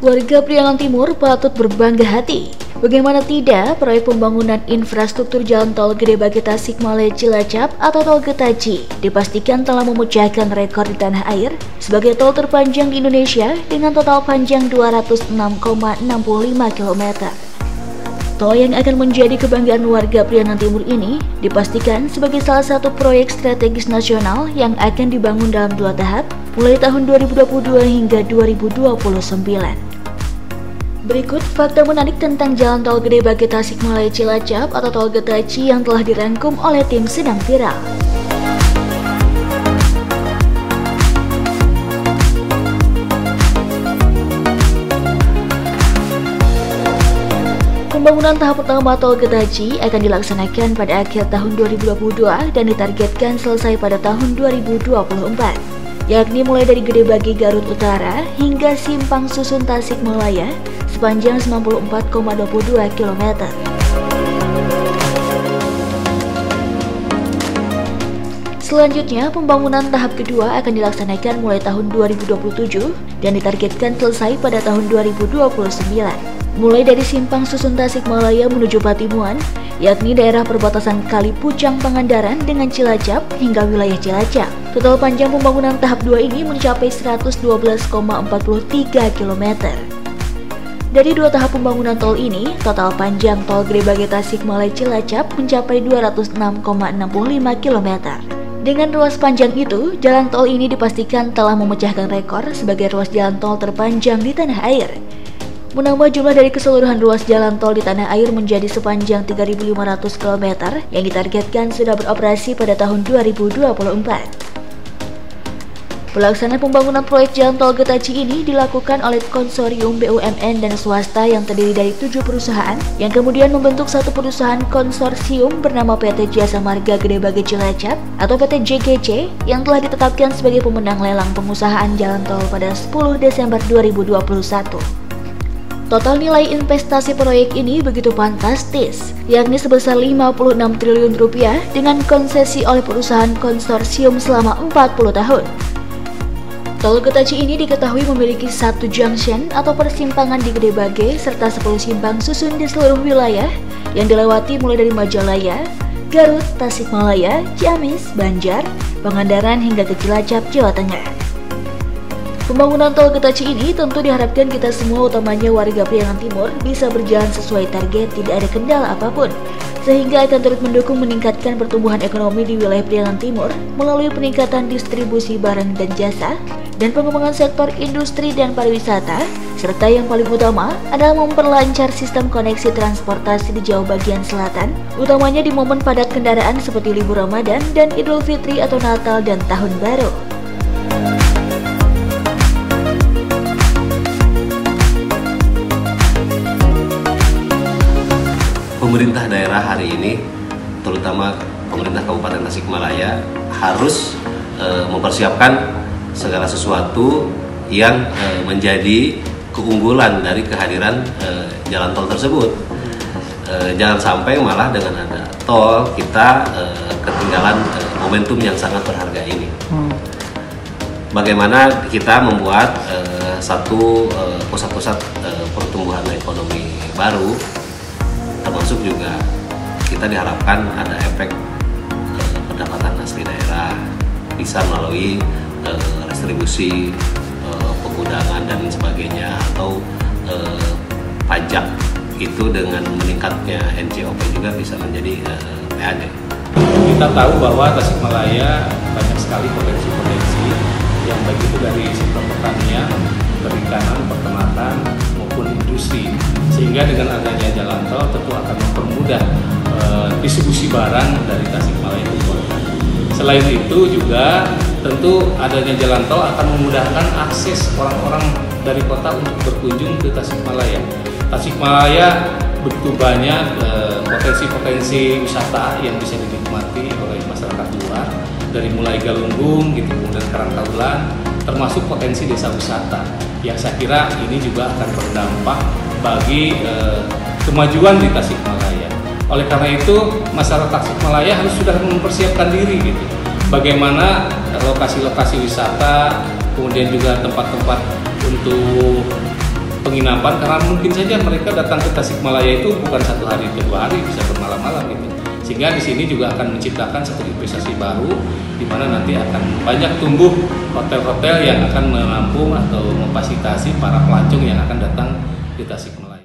Warga Priangan Timur patut berbangga hati. Bagaimana tidak, proyek pembangunan infrastruktur jalan tol Gede Bage Tasikmalaya Cilacap atau tol Getaci dipastikan telah memecahkan rekor di tanah air sebagai tol terpanjang di Indonesia dengan total panjang 206,65 km. Tol yang akan menjadi kebanggaan warga Priangan Timur ini dipastikan sebagai salah satu proyek strategis nasional yang akan dibangun dalam 2 tahap mulai tahun 2022 hingga 2029. Berikut fakta menarik tentang jalan tol Gede Bage Tasikmalaya Cilacap atau tol Getaci yang telah dirangkum oleh tim Sedang Viral. Pembangunan tahap pertama tol Getaci akan dilaksanakan pada akhir tahun 2022 dan ditargetkan selesai pada tahun 2024. Yakni mulai dari Gede Bage Garut Utara hingga Simpang Susun Tasikmalaya sepanjang 94,22 km. Selanjutnya, pembangunan tahap kedua akan dilaksanakan mulai tahun 2027 dan ditargetkan selesai pada tahun 2029. Mulai dari Simpang Susun Tasikmalaya menuju Patimuan, yakni daerah perbatasan Kali Pucang Pangandaran dengan Cilacap hingga wilayah Cilacap. Total panjang pembangunan tahap 2 ini mencapai 112,43 km. Dari 2 tahap pembangunan tol ini, total panjang tol Gede Bage Tasikmalaya Cilacap mencapai 206,65 km. Dengan ruas panjang itu, jalan tol ini dipastikan telah memecahkan rekor sebagai ruas jalan tol terpanjang di tanah air. Menambah jumlah dari keseluruhan ruas jalan tol di tanah air menjadi sepanjang 3.500 km yang ditargetkan sudah beroperasi pada tahun 2024. Pelaksanaan pembangunan proyek jalan tol Getaci ini dilakukan oleh konsorsium BUMN dan swasta yang terdiri dari 7 perusahaan yang kemudian membentuk satu perusahaan konsorsium bernama PT Jasa Marga Gede Bage Cilacap atau PT JGC yang telah ditetapkan sebagai pemenang lelang pengusahaan jalan tol pada 10 Desember 2021. Total nilai investasi proyek ini begitu fantastis, yakni sebesar 56 triliun rupiah dengan konsesi oleh perusahaan konsorsium selama 40 tahun. Tol Getaci ini diketahui memiliki 1 junction atau persimpangan di Gede Bage serta 10 simpang susun di seluruh wilayah yang dilewati mulai dari Majalaya, Garut, Tasikmalaya, Ciamis, Banjar, Pangandaran hingga ke Cilacap, Jawa Tengah. Pembangunan tol Getaci ini tentu diharapkan kita semua, utamanya warga Priangan Timur, bisa berjalan sesuai target, tidak ada kendala apapun, sehingga akan turut mendukung meningkatkan pertumbuhan ekonomi di wilayah Priangan Timur melalui peningkatan distribusi barang dan jasa, dan pengembangan sektor industri dan pariwisata, serta yang paling utama adalah memperlancar sistem koneksi transportasi di Jawa bagian selatan, utamanya di momen padat kendaraan seperti libur Ramadan dan Idul Fitri atau Natal dan Tahun Baru. Pemerintah daerah hari ini, terutama pemerintah Kabupaten Tasikmalaya, harus mempersiapkan segala sesuatu yang menjadi keunggulan dari kehadiran jalan tol tersebut. Jangan sampai malah dengan ada tol kita ketinggalan momentum yang sangat berharga ini. Bagaimana kita membuat satu pusat-pusat pertumbuhan ekonomi baru, termasuk juga kita diharapkan ada efek pendapatan asli daerah bisa melalui restribusi, penggunaan dan sebagainya, atau pajak itu dengan meningkatnya NCOP juga bisa menjadi PAD. Kita tahu bahwa Tasikmalaya banyak sekali potensi-potensi yang baik itu dari sektor pertanian, perikanan, peternakan maupun industri, sehingga dengan adanya jalan tol tentu akan mempermudah distribusi barang dari Tasikmalaya ke kota. Selain itu juga tentu adanya jalan tol akan memudahkan akses orang-orang dari kota untuk berkunjung ke Tasikmalaya. Tasikmalaya begitu banyak potensi-potensi wisata yang bisa dinikmati oleh masyarakat luar, dari mulai Galunggung gitu, kemudian Karangtaulan, termasuk potensi desa wisata yang saya kira ini juga akan berdampak bagi kemajuan di Tasikmalaya. Oleh karena itu, masyarakat Tasikmalaya harus sudah mempersiapkan diri gitu. Bagaimana lokasi-lokasi wisata, kemudian juga tempat-tempat untuk penginapan, karena mungkin saja mereka datang ke Tasikmalaya itu bukan 1 hari ke 2 hari, bisa bermalam-malam gitu. Sehingga di sini juga akan menciptakan satu investasi baru, di mana nanti akan banyak tumbuh hotel-hotel yang akan menampung atau memfasilitasi para pelancong yang akan datang di Tasikmalaya.